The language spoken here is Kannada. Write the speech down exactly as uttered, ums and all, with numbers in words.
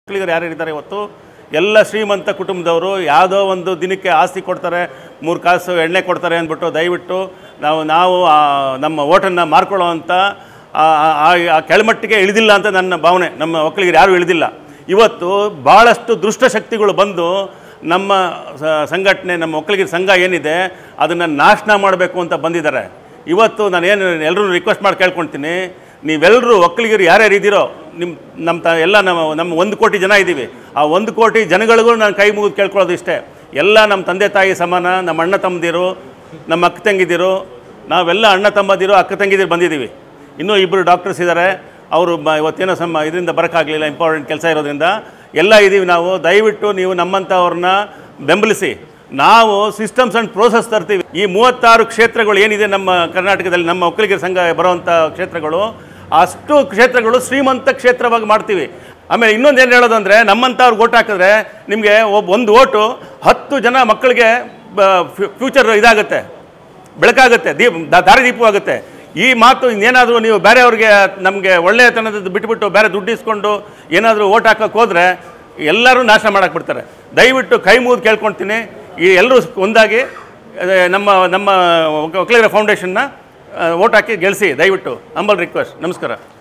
ಮಕ್ಕಳಿಗರು ಯಾರು ಇದ್ದಾರೆ ಇವತ್ತು ಎಲ್ಲ ಶ್ರೀಮಂತ ಕುಟುಂಬದವರು ಯಾವುದೋ ಒಂದು ದಿನಕ್ಕೆ ಆಸ್ತಿ ಕೊಡ್ತಾರೆ, ಮೂರು ಕಾಸು ಎಣ್ಣೆ ಕೊಡ್ತಾರೆ ಅಂದ್ಬಿಟ್ಟು ದಯವಿಟ್ಟು ನಾವು ನಾವು ನಮ್ಮ ಓಟನ್ನು ಮಾರ್ಕೊಳ್ಳೋ ಅಂಥ ಆ ಕೆಳಮಟ್ಟಿಗೆ ಇಳಿದಿಲ್ಲ ಅಂತ ನನ್ನ ಭಾವನೆ. ನಮ್ಮ ಒಕ್ಕಲಿಗರು ಯಾರೂ ಇಳಿದಿಲ್ಲ. ಇವತ್ತು ಭಾಳಷ್ಟು ದುಷ್ಟಶಕ್ತಿಗಳು ಬಂದು ನಮ್ಮ ಸಂಘಟನೆ, ನಮ್ಮ ಒಕ್ಕಲಿಗರ ಸಂಘ ಏನಿದೆ ಅದನ್ನು ನಾಶನ ಮಾಡಬೇಕು ಅಂತ ಬಂದಿದ್ದಾರೆ. ಇವತ್ತು ನಾನು ಏನು ಎಲ್ಲರೂ ರಿಕ್ವೆಸ್ಟ್ ಮಾಡಿ ಕೇಳ್ಕೊಳ್ತೀನಿ, ನೀವೆಲ್ಲರೂ ಒಕ್ಕಲಿಗರು ಯಾರ್ಯಾರು ಇದ್ದೀರೋ ನಿಮ್ಮ ನಮ್ಮ ತ ಎಲ್ಲ ನಮ್ಮ ನಮ್ಮ ಒಂದು ಕೋಟಿ ಜನ ಇದ್ದೀವಿ. ಆ ಒಂದು ಕೋಟಿ ಜನಗಳಿಗೂ ನಾನು ಕೈ ಮುಗಿದು ಕೇಳ್ಕೊಳ್ಳೋದು ಇಷ್ಟೇ, ಎಲ್ಲ ನಮ್ಮ ತಂದೆ ತಾಯಿ ಸಮಾನ, ನಮ್ಮ ಅಣ್ಣ ತಮ್ಮದಿರು, ನಮ್ಮ ಅಕ್ಕ ತಂಗಿದಿರು, ನಾವೆಲ್ಲ ಅಣ್ಣ ತಮ್ಮದಿರು ಅಕ್ಕ ತಂಗಿದಿರು ಬಂದಿದ್ದೀವಿ. ಇನ್ನೂ ಇಬ್ಬರು ಡಾಕ್ಟರ್ಸ್ ಇದ್ದಾರೆ, ಅವರು ಬ ಇವತ್ತೇನೋ ಸಮ ಇದರಿಂದ ಬರೋಕ್ಕಾಗಲಿಲ್ಲ, ಇಂಪಾರ್ಟೆಂಟ್ ಕೆಲಸ ಇರೋದ್ರಿಂದ ಎಲ್ಲ ಇದ್ದೀವಿ ನಾವು. ದಯವಿಟ್ಟು ನೀವು ನಮ್ಮಂಥವ್ರನ್ನ ಬೆಂಬಲಿಸಿ. ನಾವು ಸಿಸ್ಟಮ್ಸ್ ಆ್ಯಂಡ್ ಪ್ರೋಸೆಸ್ ತರ್ತೀವಿ. ಈ ಮೂವತ್ತಾರು ಕ್ಷೇತ್ರಗಳು ಏನಿದೆ ನಮ್ಮ ಕರ್ನಾಟಕದಲ್ಲಿ, ನಮ್ಮ ಒಕ್ಕಲಿಗರ ಸಂಘ ಬರುವಂಥ ಕ್ಷೇತ್ರಗಳು, ಅಷ್ಟು ಕ್ಷೇತ್ರಗಳು ಶ್ರೀಮಂತ ಕ್ಷೇತ್ರವಾಗಿ ಮಾಡ್ತೀವಿ. ಆಮೇಲೆ ಇನ್ನೊಂದು ಏನು ಹೇಳೋದು ಅಂದರೆ, ನಮ್ಮಂಥವ್ರಿಗೆ ಓಟ್ ಹಾಕಿದ್ರೆ ನಿಮಗೆ ಒಬ್ಬ ಒಂದು ಓಟು ಹತ್ತು ಜನ ಮಕ್ಕಳಿಗೆ ಫ್ಯೂಚರ್ ಇದಾಗುತ್ತೆ, ಬೆಳಕಾಗುತ್ತೆ, ದೀಪ ದಾರಿದೀಪವಾಗುತ್ತೆ. ಈ ಮಾತು ಇನ್ನೇನಾದರೂ ನೀವು ಬೇರೆಯವ್ರಿಗೆ ನಮಗೆ ಒಳ್ಳೆಯತನದ ಬಿಟ್ಬಿಟ್ಟು ಬೇರೆ ದುಡ್ಡು ಇಸ್ಕೊಂಡು ಏನಾದರೂ ಓಟ್ ಹಾಕೋಕ್ಕೆ ಹೋದರೆ ಎಲ್ಲರೂ ನಾಶ ಮಾಡಕ್ಕೆ ಬಿಡ್ತಾರೆ. ದಯವಿಟ್ಟು ಕೈ ಮುಗಿದು ಕೇಳ್ಕೊಳ್ತೀನಿ, ಈ ಎಲ್ಲರೂ ಒಂದಾಗಿ ನಮ್ಮ ನಮ್ಮ ಒಕ್ಕಲಿಗರ ಫೌಂಡೇಶನ್ನ ಓಟ್ ಹಾಕಿ ಗೆಲ್ಲಿಸಿ ದಯವಿಟ್ಟು. Humble request. ನಮಸ್ಕಾರ.